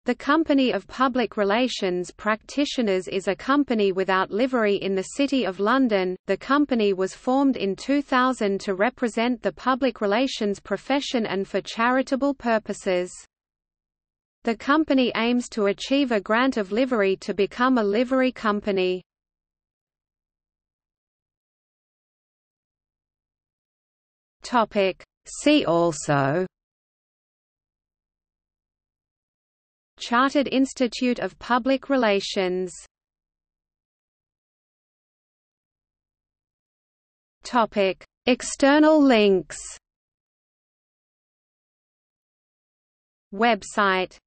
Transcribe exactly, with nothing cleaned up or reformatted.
The Company of Public Relations Practitioners is a company without livery in the City of London. The company was formed in two thousand to represent the public relations profession and for charitable purposes. The company aims to achieve a grant of livery to become a livery company. Topic: See also: Chartered Institute of Public Relations. Topic: External links. Website